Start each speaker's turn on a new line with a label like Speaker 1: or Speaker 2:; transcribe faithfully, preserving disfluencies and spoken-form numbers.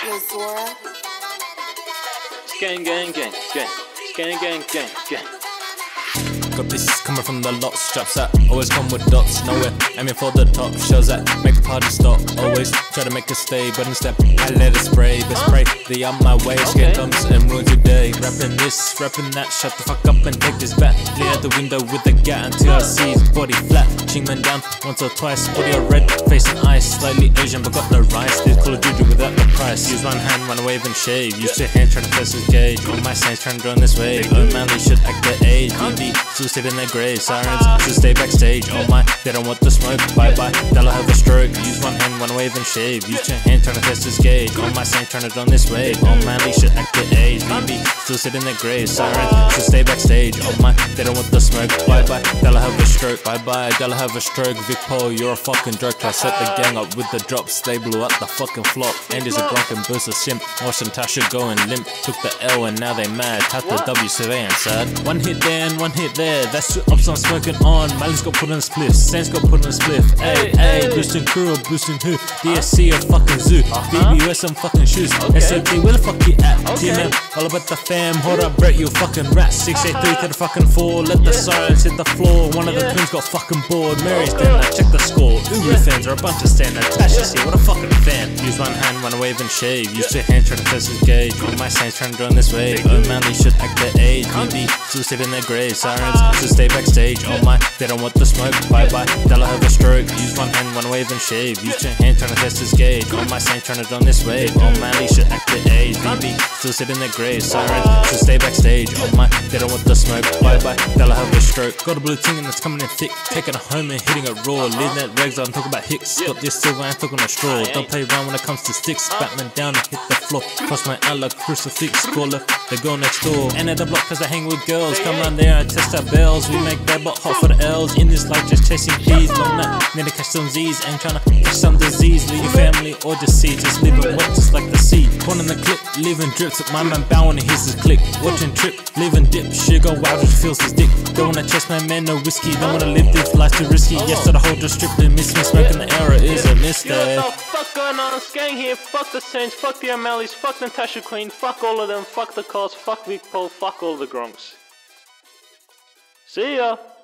Speaker 1: Yozora.
Speaker 2: Gang, gang, gang, gang. Gang, gang, gang, gang.
Speaker 3: Got pieces coming from the lot, straps that always come with dots. Nowhere aiming for the top, shows that make the party stop. Always try to make a stay, but instead I let it spray. Best pray they on my way, scared comes and ruins your day. Rapping this, rapping that, shut the fuck up and take this back. Play out the window with the gat until I see his body flat. Ching man down once or twice, body all red, facing ice. Slightly Asian but got no rice, this Call of Duty without the price. Use one hand, one wave and shave. Use two hands trying to press his gauge. All my saints trying to drone this way. O'Malley should act their age. B B still sit in their grave. Sirens still stay backstage. Oh my, they don't want the smoke. Bye bye, they'll have a stroke. Use one hand, one wave and shave. Use two hands trying to test his gauge. All my saints trying to drone this way. O'Malley should act their age. B B still sit in their grave. Sirens still stay backstage. Oh my, they don't want the smoke. Bye bye, they'll have a stroke. Bye bye, they'll have a stroke. Vic Paul, you're a fucking joke. I set the gang up with the drops. They blew up the fucking flop. Andy's a Gronk and Boo's a simp. Watch NATASHA going limp. Took the L and now they mad. Tap the W surveying sad. One hit there and one hit there. That's two ups I'm smoking on. Malley's got put in a spliff. Saints got put in a spliff. Ayy, ayy, boosting crew or boosting who? D S C or fucking zoo. B B wear some fucking shoes. S O T, where the fuck you at? T M M, all about the fam. Hold up, Brett, you fucking rat. six eight three to the fucking four. Let the sirens hit the floor. One of the twins got fucking bored. Mary's down, I check the score. Uber fans are a bunch of stand. NATASHA's here, what a fucking fan. Use one hand, one wave and shave. Use two hands, try to press his gauge. All my saints trying to drone this way. O'Malley should act their age. B B still sit in their grave. Sirens still stay backstage. Oh my, they don't want the smoke. Bye bye, they'll have a stroke. Use one hand, one wave and shave. Use two hands trying to test his gauge. All my saints trying to drone this way. O'Malley should act their age. B B still sit in their grave. Sirens still stay backstage. Oh my, they don't want the smoke. Bye bye, they'll have a stroke. Got a blue ting and it's coming in thick. Taking it home and hitting it raw. Leaving that regs on, talking about hicks. Got this silver and talking a straw. Don't play around when it comes to sticks. Batman down and hit the floor. Cross my outlook, crucifix, caller. They go next door. And at the block cause I hang with girls. Come on there and test our bells. We make that but hot for the L's. In this life just chasing P's. Long night, need to catch some Z's. Ain't tryna catch some disease. Leave your family or deceased. Just living wet just like the sea. Corn in the clip, leaving drips. My man bowing and hears his click. Watching trip, leaving dip. Shit go wild, just feels his dick. Don't wanna chase my man, no whiskey. Don't wanna live this life too risky. Yes to the whole strip, they miss me. Smoking the era is a mistake.
Speaker 2: What the fuck going on? Skeng here. Fuck the Saints, fuck the OMMALLEY'S, fuck NATASHA Queen, fuck all of them, fuck the cars, fuck Vic Paul, fuck all the Gronks. See ya.